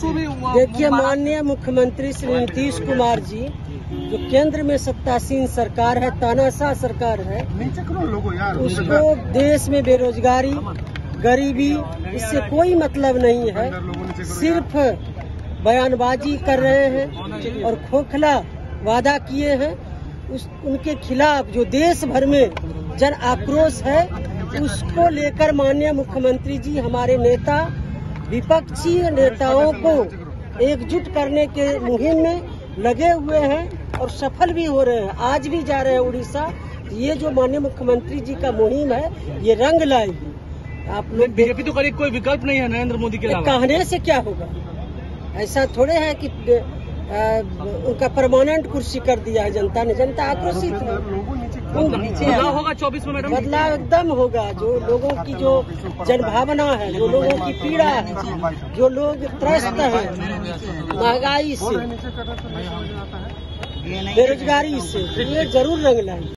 देखिए, माननीय मुख्यमंत्री श्री नीतीश कुमार जी, जो केंद्र में सत्तासीन सरकार है, तानाशाह सरकार है, उसको देश में बेरोजगारी, गरीबी, इससे कोई मतलब नहीं है। सिर्फ बयानबाजी कर रहे हैं और खोखला वादा किए हैं। उनके खिलाफ जो देश भर में जन आक्रोश है, उसको लेकर माननीय मुख्यमंत्री जी हमारे नेता विपक्षी नेताओं को एकजुट करने के मुहिम में लगे हुए हैं और सफल भी हो रहे हैं। आज भी जा रहे हैं उड़ीसा। ये जो माननीय मुख्यमंत्री जी का मुहिम है, ये रंग लाएगी। आप लोग, बीजेपी तो करीब कोई विकल्प नहीं है नरेंद्र मोदी के अलावा। कहने से क्या होगा? ऐसा थोड़े है कि उनका परमानेंट कुर्सी कर दिया है जनता ने। जनता आक्रोशित है। बदलाव होगा 24 में मैडम। बदलाव एकदम होगा। जो लोगों की जो जनभावना है, जो लोगों की पीड़ा है, जो लोग त्रस्त हैं महंगाई से, बेरोजगारी से, ये जरूर रंग लाएंगे।